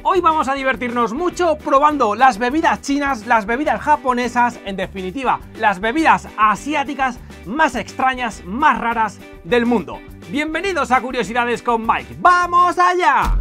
Hoy vamos a divertirnos mucho probando las bebidas chinas, las bebidas japonesas, en definitiva, las bebidas asiáticas más extrañas, más raras del mundo. Bienvenidos a Curiosidades con Mike. ¡Vamos allá!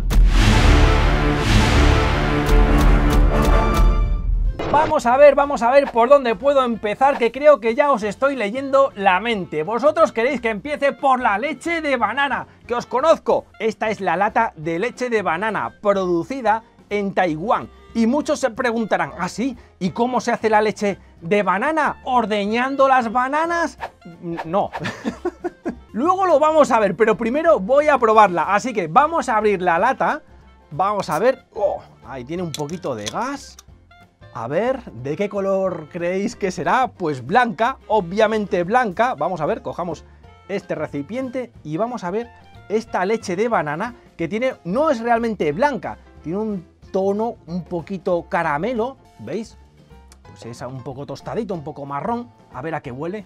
Vamos a ver por dónde puedo empezar, que creo que ya os estoy leyendo la mente. Vosotros queréis que empiece por la leche de banana, que os conozco. Esta es la lata de leche de banana, producida en Taiwán. Y muchos se preguntarán, ¿ah, sí? ¿Y cómo se hace la leche de banana? ¿Ordeñando las bananas? No. Luego lo vamos a ver, pero primero voy a probarla. Así que vamos a abrir la lata. Vamos a ver. Oh, ahí tiene un poquito de gas. A ver, ¿de qué color creéis que será? Pues blanca, obviamente blanca. Vamos a ver, cojamos este recipiente y vamos a ver esta leche de banana que tiene, no es realmente blanca, tiene un tono un poquito caramelo, ¿veis? Pues es un poco tostadito, un poco marrón. A ver a qué huele.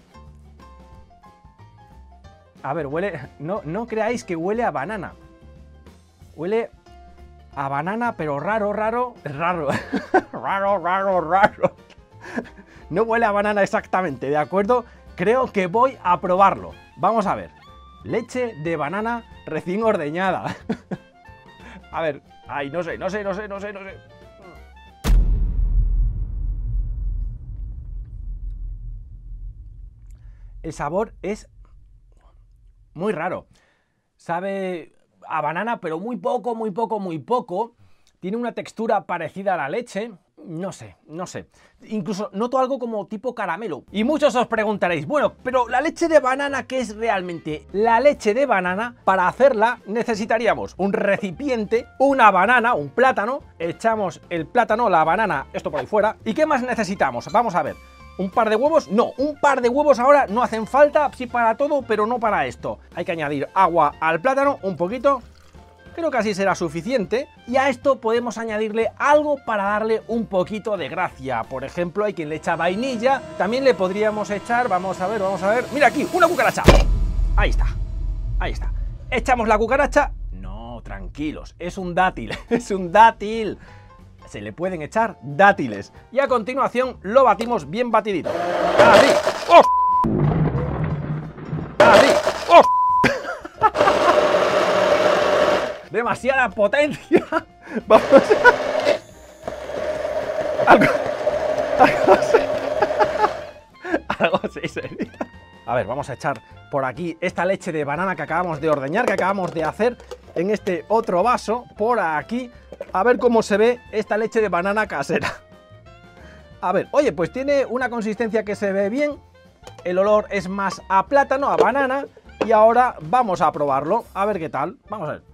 A ver, huele, no creáis que huele a banana. Huele a banana, pero raro. raro. No huele a banana exactamente, ¿de acuerdo? Creo que voy a probarlo. Vamos a ver. Leche de banana recién ordeñada. A ver, ay, no sé. El sabor es muy raro. Sabe a banana, pero muy poco. Tiene una textura parecida a la leche. No sé. Incluso noto algo como tipo caramelo. Y muchos os preguntaréis, bueno, pero la leche de banana, ¿qué es realmente? La leche de banana, para hacerla necesitaríamos un recipiente, una banana, un plátano. Echamos el plátano, la banana, esto por ahí fuera. ¿Y qué más necesitamos? Vamos a ver. ¿Un par de huevos? No, un par de huevos ahora no hacen falta, sí para todo, pero no para esto. Hay que añadir agua al plátano, un poquito. Creo que así será suficiente. Y a esto podemos añadirle algo para darle un poquito de gracia. Por ejemplo, hay quien le echa vainilla. También le podríamos echar, vamos a ver. Mira aquí, una cucaracha. Ahí está. Echamos la cucaracha. No, tranquilos, es un dátil, Se le pueden echar dátiles. Y a continuación lo batimos bien batidito. Así. ¡Oh! Así. ¡Oh! Demasiada potencia. Vamos a... Algo así sería. A ver, vamos a echar por aquí esta leche de banana que acabamos de ordeñar, que acabamos de hacer en este otro vaso, por aquí. A ver cómo se ve esta leche de banana casera. A ver, oye, pues tiene una consistencia que se ve bien. El olor es más a plátano, a banana. Y ahora vamos a probarlo, a ver qué tal. Vamos a ver.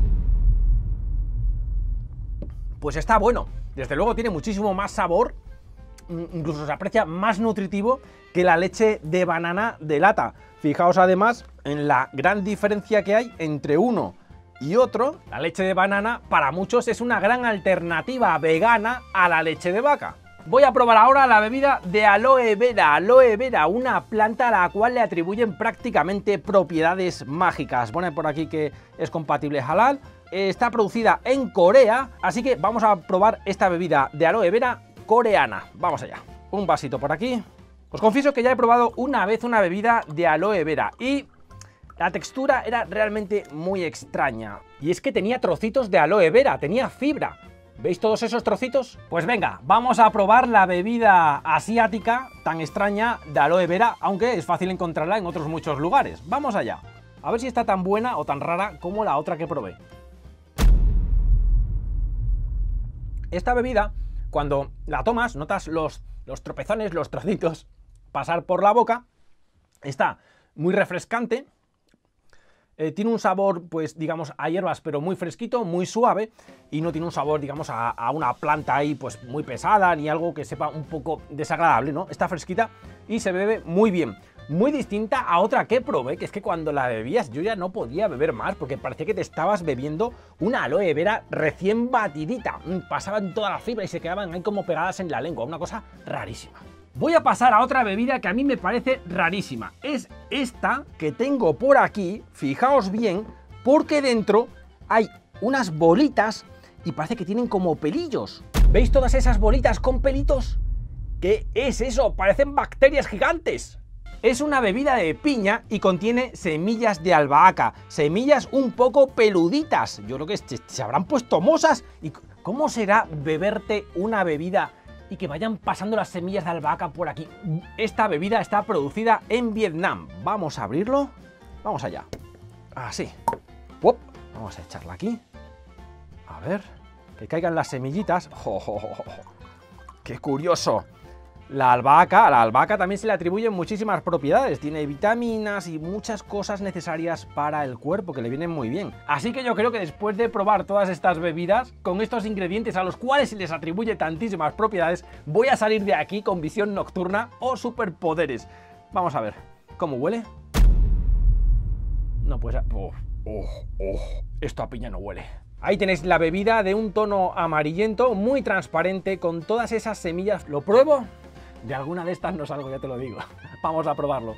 Pues está bueno. Desde luego tiene muchísimo más sabor. Incluso se aprecia más nutritivo que la leche de banana de lata. Fijaos además en la gran diferencia que hay entre uno y otro. La leche de banana para muchos es una gran alternativa vegana a la leche de vaca. Voy a probar ahora la bebida de aloe vera. Aloe vera, una planta a la cual le atribuyen prácticamente propiedades mágicas. Pone por aquí que es compatible halal. Está producida en Corea, así que vamos a probar esta bebida de aloe vera coreana. Vamos allá. Un vasito por aquí. Os confieso que ya he probado una vez una bebida de aloe vera y la textura era realmente muy extraña. Y es que tenía trocitos de aloe vera, tenía fibra. ¿Veis todos esos trocitos? Pues venga, vamos a probar la bebida asiática tan extraña de aloe vera, aunque es fácil encontrarla en otros muchos lugares. Vamos allá. A ver si está tan buena o tan rara como la otra que probé. Esta bebida, cuando la tomas, notas los tropezones, los trocitos pasar por la boca. Está muy refrescante. Tiene un sabor, pues digamos, a hierbas, pero muy fresquito, muy suave, y no tiene un sabor, digamos, a una planta ahí, pues muy pesada, ni algo que sepa un poco desagradable, ¿no? Está fresquita y se bebe muy bien. Muy distinta a otra que probé, que es que cuando la bebías yo ya no podía beber más, porque parecía que te estabas bebiendo una aloe vera recién batidita. Pasaban toda la fibra y se quedaban ahí como pegadas en la lengua, una cosa rarísima. Voy a pasar a otra bebida que a mí me parece rarísima. Es esta que tengo por aquí, fijaos bien, porque dentro hay unas bolitas y parece que tienen como pelillos. ¿Veis todas esas bolitas con pelitos? ¿Qué es eso? Parecen bacterias gigantes. Es una bebida de piña y contiene semillas de albahaca, semillas un poco peluditas. Yo creo que se habrán puesto mosas. ¿Y cómo será beberte una bebida y que vayan pasando las semillas de albahaca por aquí? Esta bebida está producida en Vietnam. Vamos a abrirlo. Vamos allá. Así. Vamos a echarla aquí. A ver, que caigan las semillitas. ¡Qué curioso! A la albahaca también se le atribuyen muchísimas propiedades, tiene vitaminas y muchas cosas necesarias para el cuerpo que le vienen muy bien. Así que yo creo que después de probar todas estas bebidas, con estos ingredientes a los cuales se les atribuye tantísimas propiedades, voy a salir de aquí con visión nocturna o superpoderes. Vamos a ver, ¿cómo huele? No, pues... esto a piña no huele. Ahí tenéis la bebida de un tono amarillento, muy transparente, con todas esas semillas. ¿Lo pruebo? De alguna de estas no salgo, ya te lo digo. Vamos a probarlo.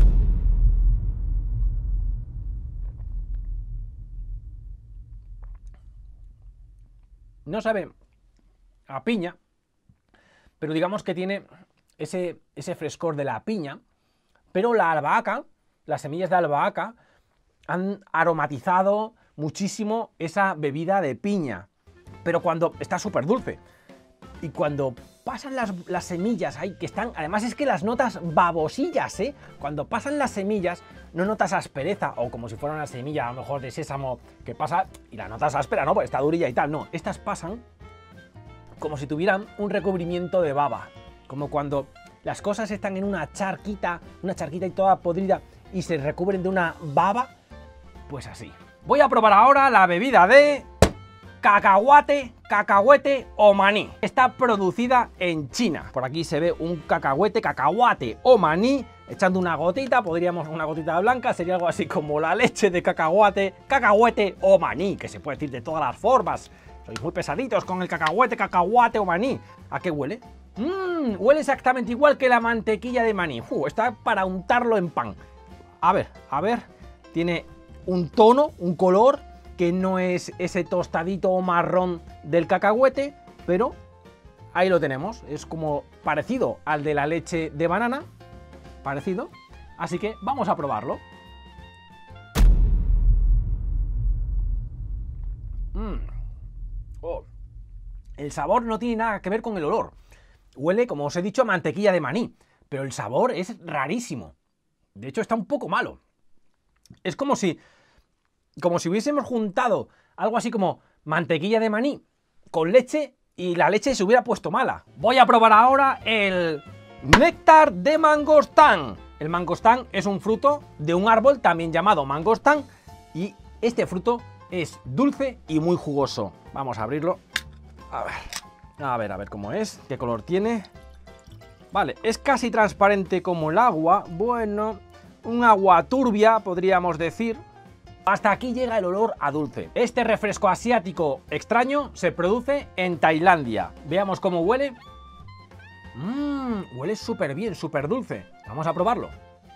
No sabe a piña, pero digamos que tiene ese frescor de la piña, pero la albahaca, las semillas de albahaca, han aromatizado muchísimo esa bebida de piña, pero cuando está súper dulce. Y cuando pasan las semillas ahí, que están... Además es que las notas babosillas, ¿eh? Cuando pasan las semillas, no notas aspereza, o como si fuera una semilla, a lo mejor de sésamo, que pasa y la notas áspera, ¿no? Pues está durilla y tal. No, estas pasan como si tuvieran un recubrimiento de baba. Como cuando las cosas están en una charquita y toda podrida, y se recubren de una baba, pues así. Voy a probar ahora la bebida de... cacahuete o maní. Está producida en China. Por aquí se ve un cacahuate o maní, echando una gotita, una gotita blanca, sería algo así como la leche de cacahuete o maní, que se puede decir de todas las formas. Sois muy pesaditos con el cacahuate o maní. ¿A qué huele? Huele exactamente igual que la mantequilla de maní. Está para untarlo en pan. A ver, tiene un tono, un color que no es ese tostadito marrón del cacahuete, pero ahí lo tenemos, es como parecido al de la leche de banana, parecido, así que vamos a probarlo. El sabor no tiene nada que ver con el olor, huele, como os he dicho, a mantequilla de maní, pero el sabor es rarísimo, de hecho está un poco malo, es como si hubiésemos juntado algo así como mantequilla de maní con leche y la leche se hubiera puesto mala. Voy a probar ahora el néctar de mangostán. El mangostán es un fruto de un árbol también llamado mangostán y este fruto es dulce y muy jugoso. Vamos a abrirlo. A ver cómo es, qué color tiene. Vale, es casi transparente como el agua. Bueno, un agua turbia podríamos decir. Hasta aquí llega el olor a dulce. Este refresco asiático extraño se produce en Tailandia. Veamos cómo huele. Huele súper bien, súper dulce. Vamos a probarlo.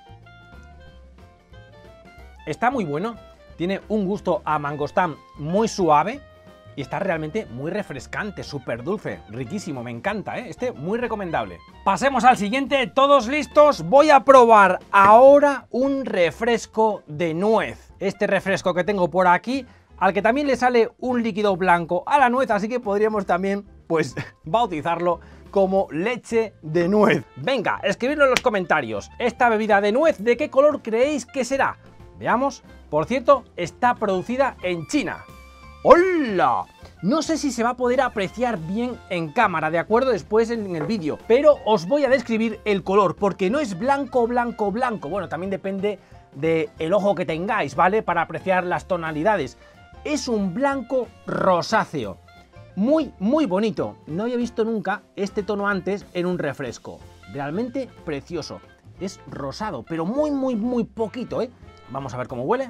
Está muy bueno. Tiene un gusto a mangostán muy suave y está realmente muy refrescante, súper dulce, riquísimo, me encanta, ¿eh? Este muy recomendable. Pasemos al siguiente, ¿todos listos? Voy a probar ahora un refresco de nuez. Este refresco que tengo por aquí, al que también le sale un líquido blanco a la nuez, así que podríamos también, pues, bautizarlo como leche de nuez. Venga, escribidlo en los comentarios. Esta bebida de nuez, ¿de qué color creéis que será? Veamos. Por cierto, está producida en China. ¡Hola! No sé si se va a poder apreciar bien en cámara, ¿de acuerdo? Después en el vídeo, pero os voy a describir el color, porque no es blanco. Bueno, también depende del ojo que tengáis, ¿vale? Para apreciar las tonalidades. Es un blanco rosáceo. Muy, muy bonito. No había visto nunca este tono antes en un refresco. Realmente precioso. Es rosado, pero muy, muy, muy poquito, ¿eh? Vamos a ver cómo huele.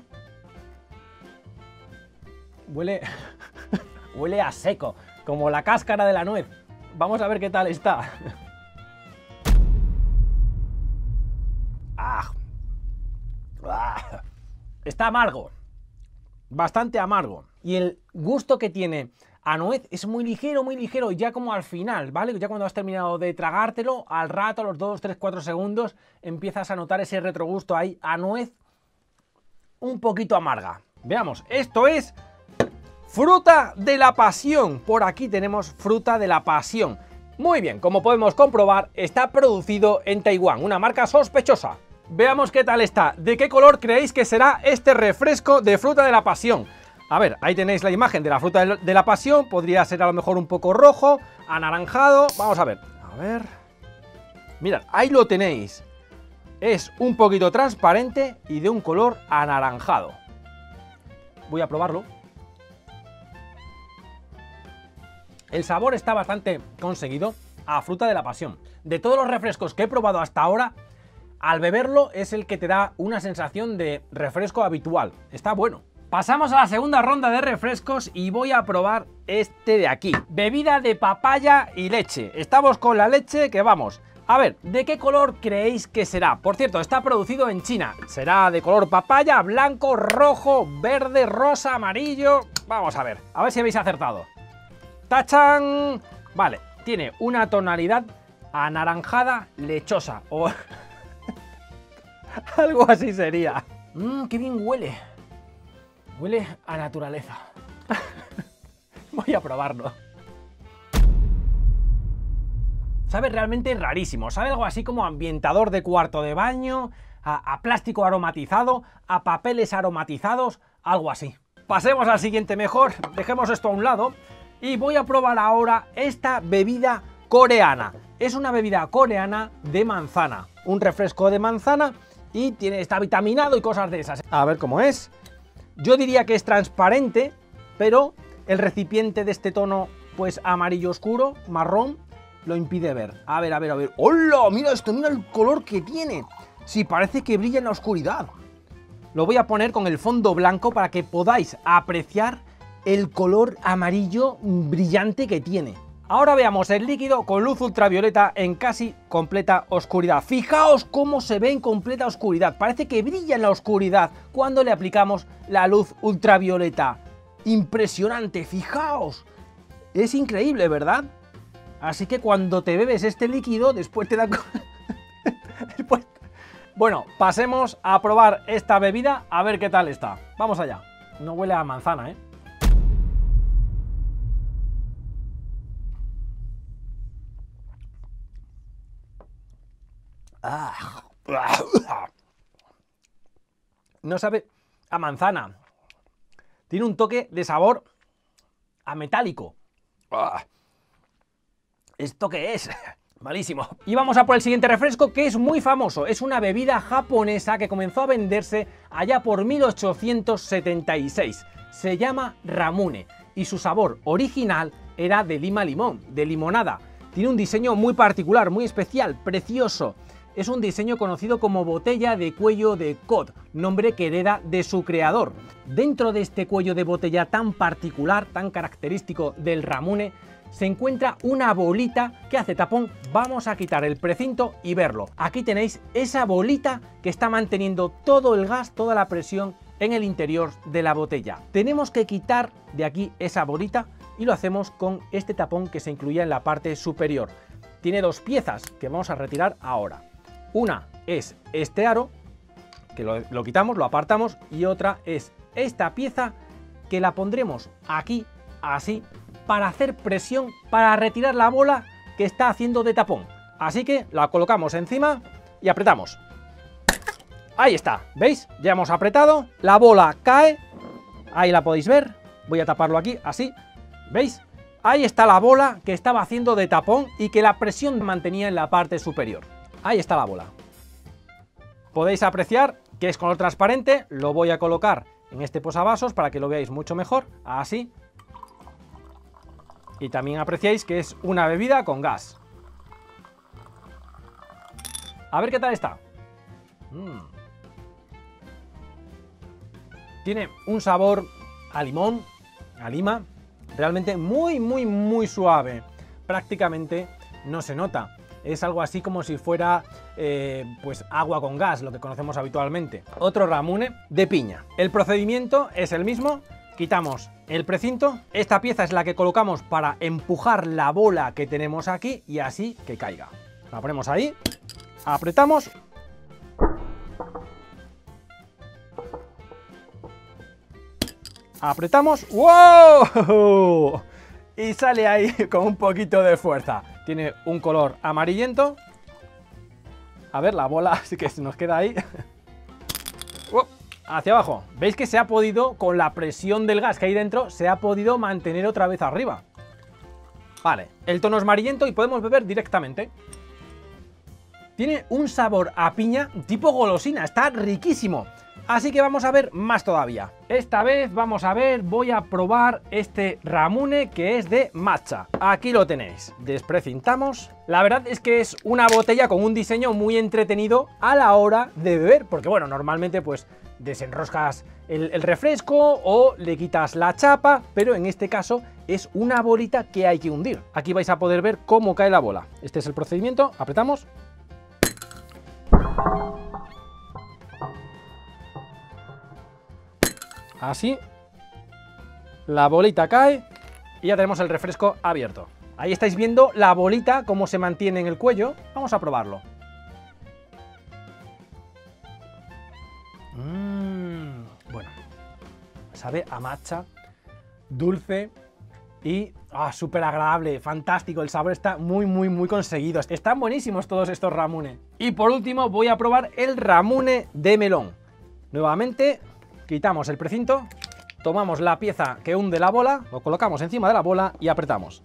Huele a seco, como la cáscara de la nuez. Vamos a ver qué tal está. Está amargo, bastante amargo. Y el gusto que tiene a nuez, es muy ligero, ya como al final, ¿vale? Ya cuando has terminado de tragártelo, al rato, a los 2, 3, 4 segundos, empiezas a notar ese retrogusto ahí a nuez un poquito amarga. Veamos, esto es fruta de la pasión. Por aquí tenemos fruta de la pasión. Muy bien, como podemos comprobar, está producido en Taiwán, una marca sospechosa. Veamos qué tal está. ¿De qué color creéis que será este refresco de fruta de la pasión? A ver, ahí tenéis la imagen de la fruta de la pasión. Podría ser a lo mejor un poco rojo, anaranjado. Vamos a ver. A ver. Mirad, ahí lo tenéis. Es un poquito transparente y de un color anaranjado. Voy a probarlo. El sabor está bastante conseguido a fruta de la pasión. De todos los refrescos que he probado hasta ahora, al beberlo es el que te da una sensación de refresco habitual. Está bueno. Pasamos a la segunda ronda de refrescos y voy a probar este de aquí. Bebida de papaya y leche. Estamos con la leche que vamos. A ver, ¿de qué color creéis que será? Por cierto, está producido en China. ¿Será de color papaya, blanco, rojo, verde, rosa, amarillo? Vamos a ver si habéis acertado. ¡Tachán! Vale, tiene una tonalidad anaranjada lechosa. O algo así sería. ¡Qué bien huele! Huele a naturaleza. Voy a probarlo. Sabe realmente rarísimo. Sabe algo así como ambientador de cuarto de baño, a plástico aromatizado, a papeles aromatizados, algo así. Pasemos al siguiente mejor. Dejemos esto a un lado. Y voy a probar ahora esta bebida coreana. Es una bebida coreana de manzana. Un refresco de manzana y está vitaminado y cosas de esas. A ver cómo es. Yo diría que es transparente, pero el recipiente de este tono, pues amarillo oscuro, marrón, lo impide ver. A ver. ¡Hola! Mira esto, mira el color que tiene. Sí, parece que brilla en la oscuridad. Lo voy a poner con el fondo blanco para que podáis apreciar el color amarillo brillante que tiene. Ahora veamos el líquido con luz ultravioleta en casi completa oscuridad. Fijaos cómo se ve en completa oscuridad. Parece que brilla en la oscuridad cuando le aplicamos la luz ultravioleta. Impresionante, fijaos. Es increíble, ¿verdad? Así que cuando te bebes este líquido, después te da... Bueno, pasemos a probar esta bebida a ver qué tal está. Vamos allá. No huele a manzana, ¿eh? No sabe a manzana. Tiene un toque de sabor a metálico. ¿Esto qué es? Malísimo. Y vamos a por el siguiente refresco, que es muy famoso. Es una bebida japonesa que comenzó a venderse allá por 1876. Se llama Ramune y su sabor original era de lima limón, de limonada. Tiene un diseño muy particular, muy especial, precioso. Es un diseño conocido como botella de cuello de cod, nombre que hereda de su creador. Dentro de este cuello de botella tan particular, tan característico del Ramune, se encuentra una bolita que hace tapón. Vamos a quitar el precinto y verlo. Aquí tenéis esa bolita que está manteniendo todo el gas, toda la presión en el interior de la botella. Tenemos que quitar de aquí esa bolita y lo hacemos con este tapón que se incluía en la parte superior. Tiene dos piezas que vamos a retirar ahora. Una es este aro, que lo quitamos, lo apartamos, y otra es esta pieza que la pondremos aquí, así, para hacer presión, para retirar la bola que está haciendo de tapón. Así que la colocamos encima y apretamos. Ahí está, ¿veis? Ya hemos apretado, la bola cae, ahí la podéis ver, voy a taparlo aquí, así, ¿veis? Ahí está la bola que estaba haciendo de tapón y que la presión mantenía en la parte superior. Ahí está la bola. Podéis apreciar que es color transparente, lo voy a colocar en este posavasos para que lo veáis mucho mejor, así. Y también apreciáis que es una bebida con gas. A ver qué tal está. Tiene un sabor a limón, a lima, realmente muy suave. Prácticamente no se nota. Es algo así como si fuera pues agua con gas, lo que conocemos habitualmente. Otro Ramune de piña. El procedimiento es el mismo. quitamos el precinto. Esta pieza es la que colocamos para empujar la bola que tenemos aquí y así que caiga. La ponemos ahí, apretamos. Apretamos. ¡Wow! Y sale ahí con un poquito de fuerza. Tiene un color amarillento. A ver, la bola sí que se nos queda ahí. Hacia abajo. ¿Veis que se ha podido, con la presión del gas que hay dentro, se ha podido mantener otra vez arriba? Vale, el tono es amarillento y podemos beber directamente. Tiene un sabor a piña tipo golosina, está riquísimo. Así que vamos a ver más todavía. Esta vez vamos a ver, voy a probar este Ramune que es de matcha. Aquí lo tenéis, desprecintamos. La verdad es que es una botella con un diseño muy entretenido a la hora de beber, porque bueno, normalmente pues desenroscas el refresco o le quitas la chapa, pero en este caso es una bolita que hay que hundir. Aquí vais a poder ver cómo cae la bola. Este es el procedimiento, apretamos. Así, la bolita cae y ya tenemos el refresco abierto. Ahí estáis viendo la bolita, cómo se mantiene en el cuello. Vamos a probarlo. Bueno, sabe a matcha, dulce y súper agradable, fantástico. El sabor está muy conseguido. Están buenísimos todos estos Ramune. Y por último voy a probar el Ramune de melón. Nuevamente quitamos el precinto, tomamos la pieza que hunde la bola, lo colocamos encima de la bola y apretamos.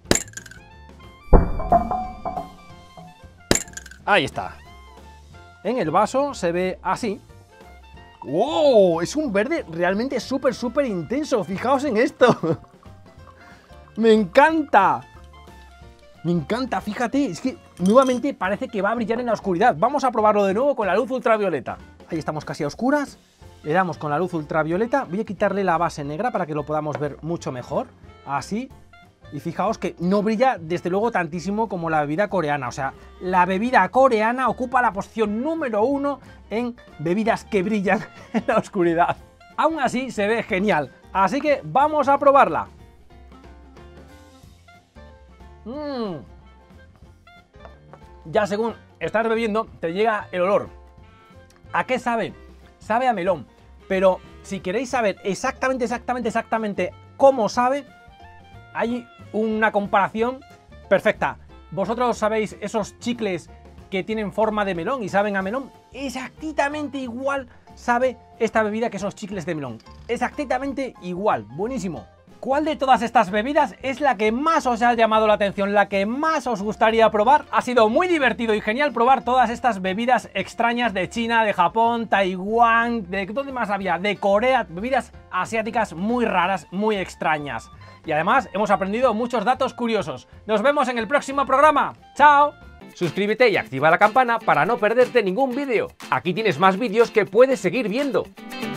Ahí está. En el vaso se ve así. ¡Wow! Es un verde realmente súper intenso. Fijaos en esto. ¡Me encanta! Me encanta, fíjate. Es que nuevamente parece que va a brillar en la oscuridad. Vamos a probarlo de nuevo con la luz ultravioleta. Ahí estamos casi a oscuras. Le damos con la luz ultravioleta. Voy a quitarle la base negra para que lo podamos ver mucho mejor. Así. Y fijaos que no brilla desde luego tantísimo como la bebida coreana. O sea, la bebida coreana ocupa la posición número 1 en bebidas que brillan en la oscuridad. Aún así se ve genial. Así que vamos a probarla. Ya según estás bebiendo te llega el olor. ¿A qué sabe? Sabe a melón. Pero si queréis saber exactamente cómo sabe, hay una comparación perfecta. Vosotros sabéis esos chicles que tienen forma de melón y saben a melón. Exactamente igual sabe esta bebida que esos chicles de melón. Exactamente igual. Buenísimo. ¿Cuál de todas estas bebidas es la que más os ha llamado la atención, la que más os gustaría probar? Ha sido muy divertido y genial probar todas estas bebidas extrañas de China, de Japón, Taiwán, ¿de dónde más había? De Corea, bebidas asiáticas muy raras, muy extrañas. Y además hemos aprendido muchos datos curiosos. Nos vemos en el próximo programa. ¡Chao! Suscríbete y activa la campana para no perderte ningún vídeo. Aquí tienes más vídeos que puedes seguir viendo.